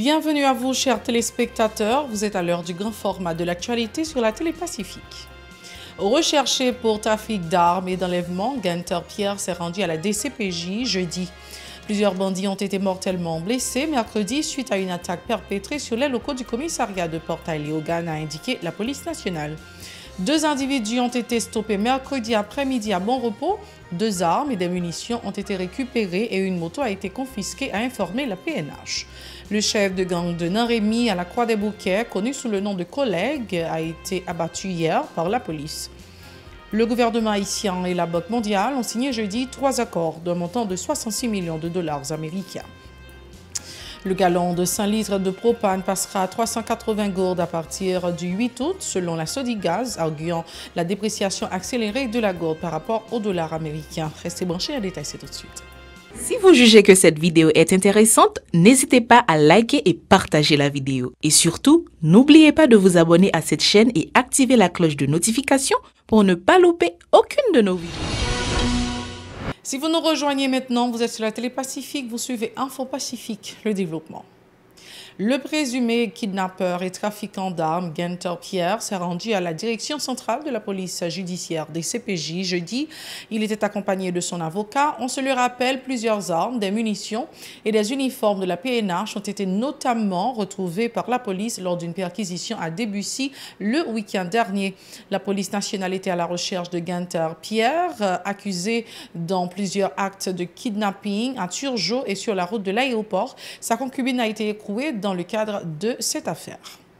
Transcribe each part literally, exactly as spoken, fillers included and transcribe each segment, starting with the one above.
Bienvenue à vous, chers téléspectateurs. Vous êtes à l'heure du grand format de l'actualité sur la télé Pacifique. Recherché pour trafic d'armes et d'enlèvement, Gunther Pierre s'est rendu à la D C P J jeudi. Plusieurs bandits ont été mortellement blessés mercredi suite à une attaque perpétrée sur les locaux du commissariat de Portail-Léogâne, a indiqué la police nationale. Deux individus ont été stoppés mercredi après-midi à Bon Repos. Deux armes et des munitions ont été récupérées et une moto a été confisquée, a informé la P N H. Le chef de gang de Nain-Rémy à la Croix-des-Bouquets, connu sous le nom de Collègue, a été abattu hier par la police. Le gouvernement haïtien et la Banque mondiale ont signé jeudi trois accords d'un montant de soixante-six millions de dollars américains. Le gallon de cinq litres de propane passera à trois cent quatre-vingts gourdes à partir du huit août, selon la Sodigaz, arguant la dépréciation accélérée de la gourde par rapport au dollar américain. Restez branchés, un détail, c'est tout de suite. Si vous jugez que cette vidéo est intéressante, n'hésitez pas à liker et partager la vidéo. Et surtout, n'oubliez pas de vous abonner à cette chaîne et activer la cloche de notification pour ne pas louper aucune de nos vidéos. Si vous nous rejoignez maintenant, vous êtes sur la télé Pacifique, vous suivez Info Pacifique, le développement. Le présumé kidnappeur et trafiquant d'armes, Gunther Pierre, s'est rendu à la direction centrale de la police judiciaire des C P J jeudi. Il était accompagné de son avocat. On se le rappelle, plusieurs armes, des munitions et des uniformes de la P N H ont été notamment retrouvés par la police lors d'une perquisition à Debussy le week-end dernier. La police nationale était à la recherche de Gunther Pierre, accusé dans plusieurs actes de kidnapping à Turgeau et sur la route de l'aéroport. Sa concubine a été écrouée dans le cadre de cette affaire.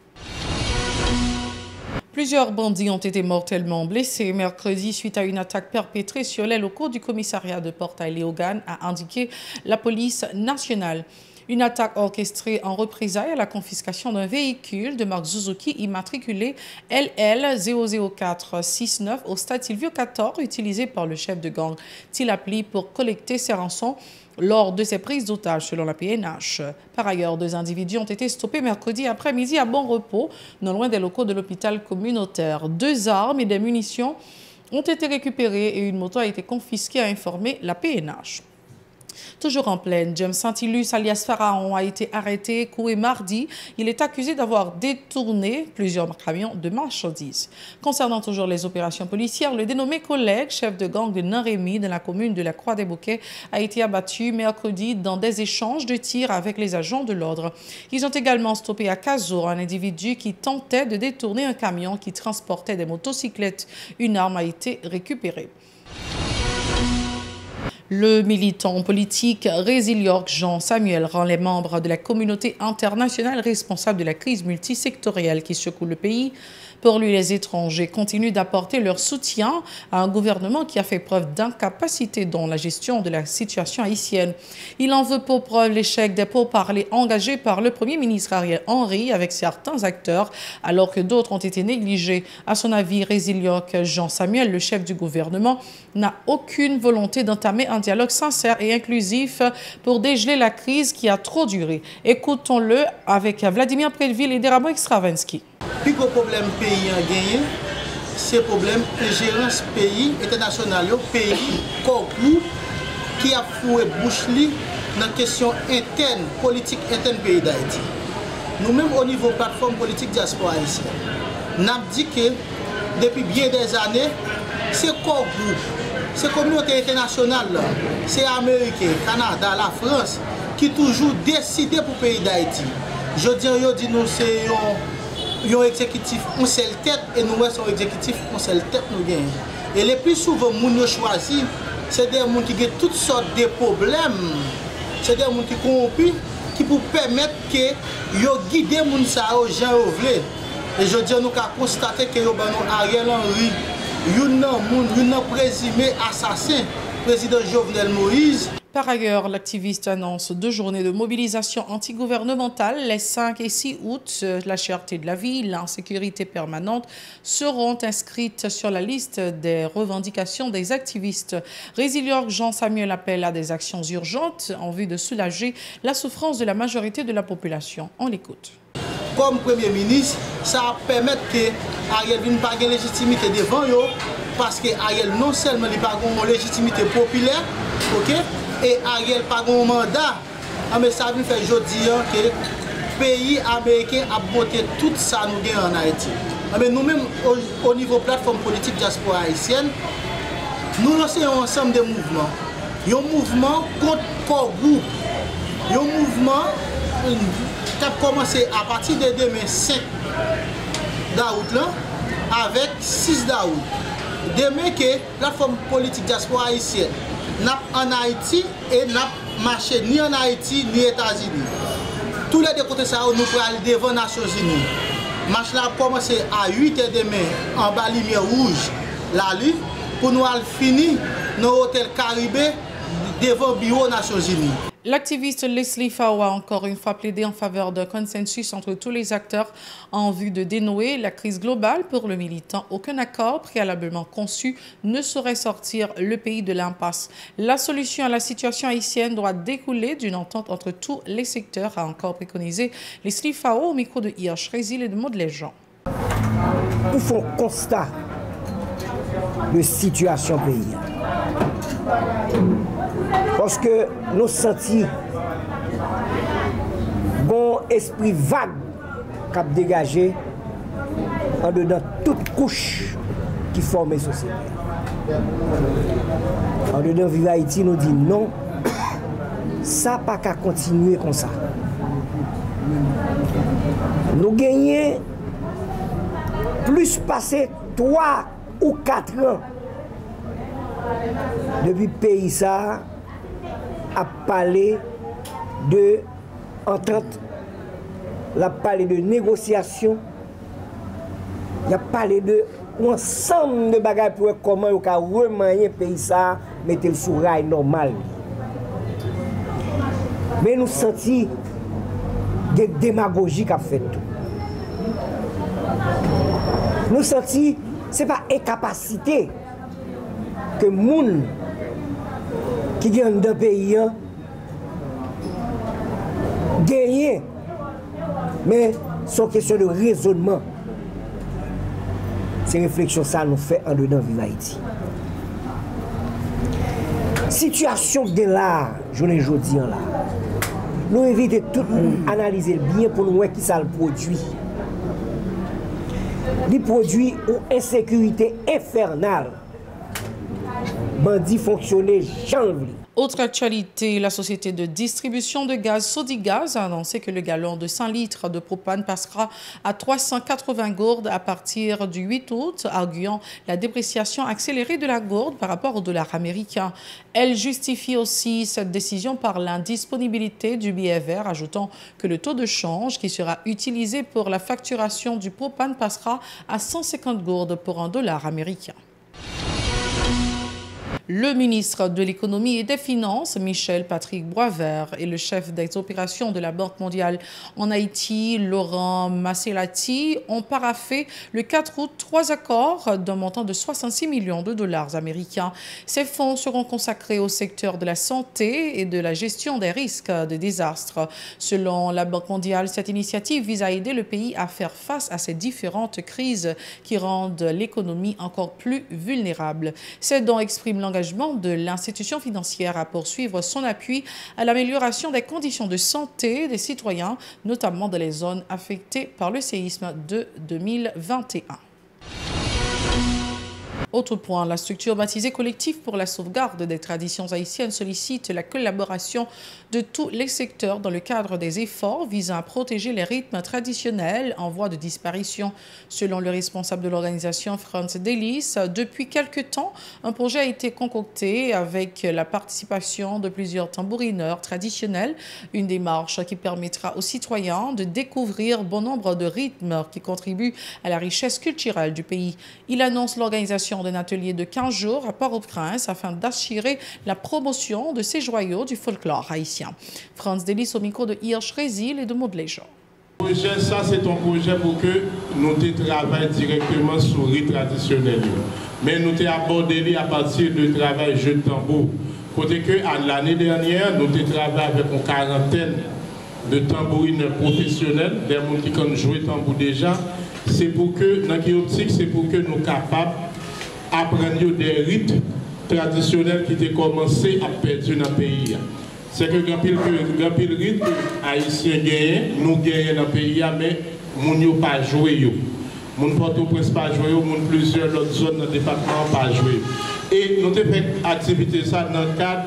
Plusieurs bandits ont été mortellement blessés mercredi suite à une attaque perpétrée sur les locaux du commissariat de Portail-Léogâne, a indiqué la police nationale. Une attaque orchestrée en représailles à la confiscation d'un véhicule de marque Suzuki immatriculé L L zéro zéro quatre six neuf au stade Silvio quatorze, utilisé par le chef de gang Tilapli pour collecter ses rançons lors de ses prises d'otages, selon la P N H. Par ailleurs, deux individus ont été stoppés mercredi après-midi à Bon Repos, non loin des locaux de l'hôpital communautaire. Deux armes et des munitions ont été récupérées et une moto a été confisquée, a informé la P N H. Toujours en pleine, James Saint-Ilus, alias Pharaon, a été arrêté, coué mardi. Il est accusé d'avoir détourné plusieurs camions de marchandises. Concernant toujours les opérations policières, le dénommé Collègue, chef de gang de Nain-Rémy dans la commune de la Croix-des-Bouquets, a été abattu mercredi dans des échanges de tirs avec les agents de l'ordre. Ils ont également stoppé à Cazour un individu qui tentait de détourner un camion qui transportait des motocyclettes. Une arme a été récupérée. Le militant politique Résiliorque Jean Samuel rend les membres de la communauté internationale responsables de la crise multisectorielle qui secoue le pays. Pour lui, les étrangers continuent d'apporter leur soutien à un gouvernement qui a fait preuve d'incapacité dans la gestion de la situation haïtienne. Il en veut pour preuve l'échec des pourparlers engagés par le Premier ministre Ariel Henry avec certains acteurs, alors que d'autres ont été négligés. À son avis, Résiliorque Jean Samuel, le chef du gouvernement, n'a aucune volonté d'entamer un dialogue sincère et inclusif pour dégeler la crise qui a trop duré. Écoutons-le avec Vladimir Prédeville et Derabo Extravinsky. Le plus gros problème pays a gagné, c'est le problème ingérence pays international, pays corps qui a foué bouche dans la question interne, politique interne pays d'Haïti. Nous-mêmes au niveau plateforme politique diaspora haïtienne, nous avons dit que depuis bien des années, c'est corps groupe, c'est communauté internationale, c'est Américain, Canada, la France qui toujours décidé pour le pays d'Haïti. Je dirais que nous c'est un exécutif en seule tête et nous sommes un exécutif en seule tête nous gagnons. Et les plus souvent, nous choisissons, c'est des gens qui ont toutes sortes de problèmes, c'est des gens qui sont corrompus, qui pour permettre que yo guide les gens aux gens au vrai. Et je dis nous avons constaté que yo Ariel Henry, un présumé assassin, président Jovenel Moïse. Par ailleurs, l'activiste annonce deux journées de mobilisation antigouvernementale les cinq et six août. La cherté de la vie, l'insécurité permanente seront inscrites sur la liste des revendications des activistes. Résiliorque Jean Samuel appelle à des actions urgentes en vue de soulager la souffrance de la majorité de la population. On l'écoute. Comme Premier ministre, ça permet que Ariel ne pas de légitimité devant eux, parce que Ariel non seulement n'a pas de légitimité populaire, ok, et Ariel n'a pas de mandat, mais ça veut faire aujourd'hui que pays américain a voté tout ça nous gagnons en Haïti. Mais nous-mêmes, au, au niveau plateforme politique diaspora haïtienne, nous lançons un ensemble de mouvements. Il y a un mouvement contre Corgou. Il y a un mouvement qui a commencé à partir de demain cinq d'août avec six d'août. Demain que la plateforme politique diaspora haïtienne n'a en Haïti et n'a marché ni en Haïti ni aux États-Unis. Tous les deux côtés ça nous prenons devant les Nations Unies. Marche là a commencé à huit heures demain en bas lumière rouge la nuit pour nous finir dans l'hôtel Caribé devant le bureau des Nations Unies. L'activiste Leslie Fao a encore une fois plaidé en faveur d'un consensus entre tous les acteurs en vue de dénouer la crise globale. Pour le militant, aucun accord préalablement conçu ne saurait sortir le pays de l'impasse. La solution à la situation haïtienne doit découler d'une entente entre tous les secteurs, a encore préconisé Leslie Fao au micro de Hirsch Résil et de Maud Léjean. Nous faisons constat de situation pays. Parce que nous sentons bon esprit vague qui a dégagé en dedans toute couche qui forme la société. En dedans Vive Haïti nous dit non, ça n'a pas qu'à continuer comme ça. Nous gagnons plus passé trois ou quatre ans depuis le pays ça a parlé de entente, a parlé de négociation, il a parlé de ensemble de bagages pour comment on peut remanier le pays ça, mettre le sous rail normal. Mais nous sentons des démagogies qui a fait tout. Nous sentons c'est pas incapacité que les gens qui gagnent dans le pays gagnent, mais c'est une question de raisonnement. Ces réflexions, ça nous fait en dedans Vive Haïti. Situation de là, je ne dis là. Nous invitons tout le monde à analyser bien pour nous voir qui ça le produit. Les produits une insécurité infernale. Bandits fonctionner janvier. Autre actualité, la société de distribution de gaz Sodigaz a annoncé que le gallon de cent litres de propane passera à trois cent quatre-vingts gourdes à partir du huit août, arguant la dépréciation accélérée de la gourde par rapport au dollar américain. Elle justifie aussi cette décision par l'indisponibilité du billet vert, ajoutant que le taux de change qui sera utilisé pour la facturation du propane passera à cent cinquante gourdes pour un dollar américain. Le ministre de l'Économie et des Finances, Michel Patrick Boisvert, et le chef des opérations de la Banque mondiale en Haïti, Laurent Masselati, ont paraphé le quatre août trois accords d'un montant de soixante-six millions de dollars américains. Ces fonds seront consacrés au secteur de la santé et de la gestion des risques de désastres. Selon la Banque mondiale, cette initiative vise à aider le pays à faire face à ces différentes crises qui rendent l'économie encore plus vulnérable. C'est dont exprime l'engagement de l'institution financière à poursuivre son appui à l'amélioration des conditions de santé des citoyens, notamment dans les zones affectées par le séisme de deux mille vingt et un. Autre point, la structure baptisée Collectif pour la sauvegarde des traditions haïtiennes sollicite la collaboration de tous les secteurs dans le cadre des efforts visant à protéger les rythmes traditionnels en voie de disparition. Selon le responsable de l'organisation, Franz Delis, depuis quelque temps, un projet a été concocté avec la participation de plusieurs tambourineurs traditionnels, une démarche qui permettra aux citoyens de découvrir bon nombre de rythmes qui contribuent à la richesse culturelle du pays. Il annonce l'organisation d'un atelier de quinze jours à Port-au-Prince afin d'assurer la promotion de ces joyaux du folklore haïtien. Franz Delis au micro de Hirsch Résil et de Maud Léjean. Le projet, ça, c'est un projet pour que nous travaillions directement sur les rites traditionnels. Mais nous avons abordé à partir du travail jeu de tambour. Côté que l'année dernière, nous avons travaillé avec une quarantaine de tambourines professionnels, des gens qui ont joué tambour déjà. C'est pour que, dans la optique, c'est pour que nous soyons capables d'apprendre des rites traditionnels qui ont commencé à perdre dans le pays. c'est que grand pile grand pile rite haïtien gagne, nous gagnons dans le pays mais moun yo pas joué yo. Moun Port-au-Prince pas joué yo, moun plusieurs autres zones dans le département pas joué. Et nous avons fait activité ça dans le cadre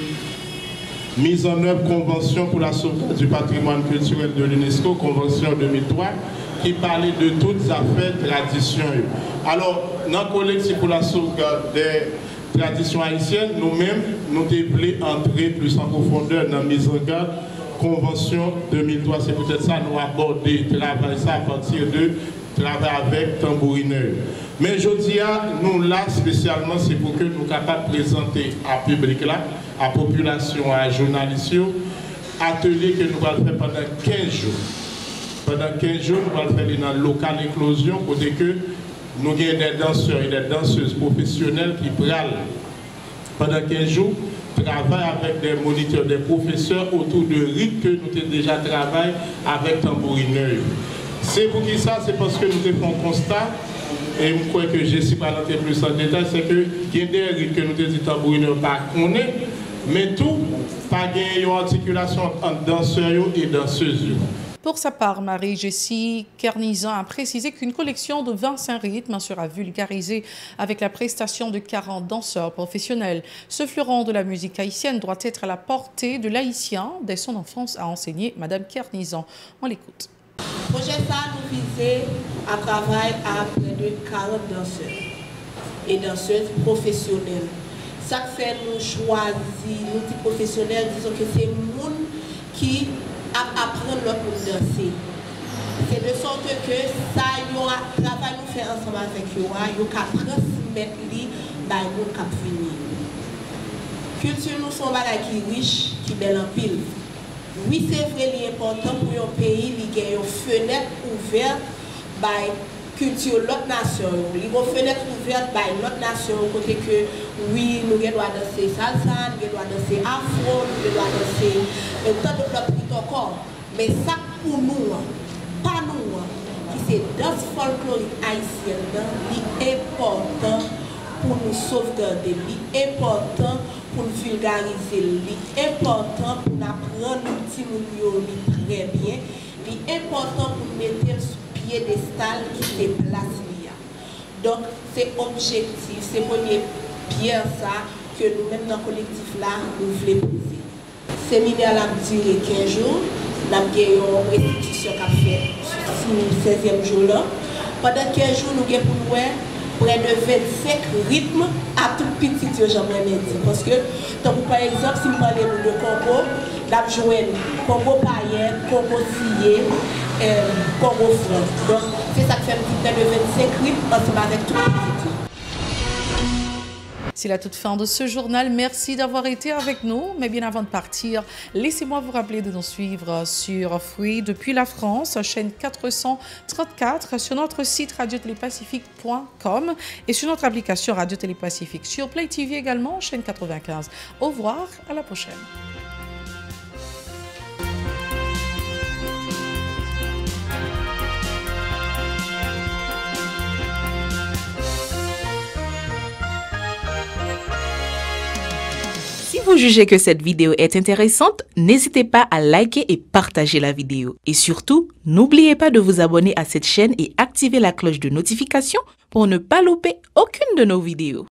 de mise en œuvre convention pour la sauvegarde du patrimoine culturel de l'UNESCO, convention deux mille trois, qui parlait de toutes affaires traditions. Alors, dans le collectif pour la sauvegarde des traditions haïtiennes, nous-mêmes, nous devons entrer plus en profondeur dans la mise en garde convention deux mille trois. C'est peut-être ça nous aborder, travailler ça à partir de travail avec tambourineur. Mais je dis, nous là spécialement, c'est pour que nous soyons capables de présenter à public là, à la population, à la journalistes, atelier que nous allons faire pendant quinze jours. Pendant quinze jours, nous allons faire dans le local éclosion, côté que nous avons des danseurs et des danseuses professionnelles qui prennent pendant quinze jours, travaillent avec des moniteurs, des professeurs autour de rites que nous avons déjà travaillé avec tambourineur. C'est pour qui ça? C'est parce que nous avons un constat, et je crois que je ne suis pas rentré plus en détail, c'est que il y a des rites que nous avons dit tambourineur pas connaît, mais tout, pas gagner une articulation entre danseurs et danseuses. Pour sa part, Marie-Jessie Kernizan a précisé qu'une collection de vingt-cinq rythmes sera vulgarisée avec la prestation de quarante danseurs professionnels. Ce fleuron de la musique haïtienne doit être à la portée de l'haïtien dès son enfance, a enseigné Madame Kernizan. On l'écoute. Le projet ça nous visait à travailler à près de quarante danseurs et danseuses professionnelles. Ça fait nous choisir, nous dit professionnels, disons que c'est le monde qui apprendre leur pour danser. C'est de sorte que ça, il y aura travail nous fait ensemble avec eux, il y aura transmettre lui, bah nous cap finir. Culture nous sont bagages qui riche, qui belle en pile. Oui, c'est vrai, il est important pour un pays, il y a une fenêtre ouverte by culture l'autre nation. Il y a une fenêtre ouverte by l'autre nation, côté que oui, nous devons danser salsa, nous devons danser afro, nous devons danser tant d'autres prix encore. Mais ça pour nous, pas nous, qui c'est danse folklorique haïtienne, c'est important pour nous sauvegarder, c'est important pour nous vulgariser, c'est important pour nous apprendre l'outil très bien, c'est important pour nous mettre sur piédestal qui est placé. Donc, c'est objectif, c'est premier pierre ça que nous-mêmes dans le collectif là, nous voulons poser. Le séminaire a duré quinze jours, nous avons une restitution qui a fait sur le seizième jour là. Pendant quinze jours, nous avons pour nous près de vingt-cinq rythmes à tout petit, j'aimerais dire. Parce que, donc, par exemple, si nous parlons de Congo, nous avons joué Congo païen, Congo sillé, euh, Congo franc. Donc, c'est ça qui fait près de vingt-cinq rythmes ensemble avec tout petit. C'est la toute fin de ce journal. Merci d'avoir été avec nous. Mais bien avant de partir, laissez-moi vous rappeler de nous suivre sur Free depuis la France, chaîne quatre cent trente-quatre, sur notre site radio télé pacifique point com et sur notre application Radio Télé Pacifique. Sur Play T V également, chaîne quatre-vingt-quinze. Au revoir, à la prochaine. Si vous jugez que cette vidéo est intéressante, n'hésitez pas à liker et partager la vidéo. Et surtout, n'oubliez pas de vous abonner à cette chaîne et activer la cloche de notification pour ne pas louper aucune de nos vidéos.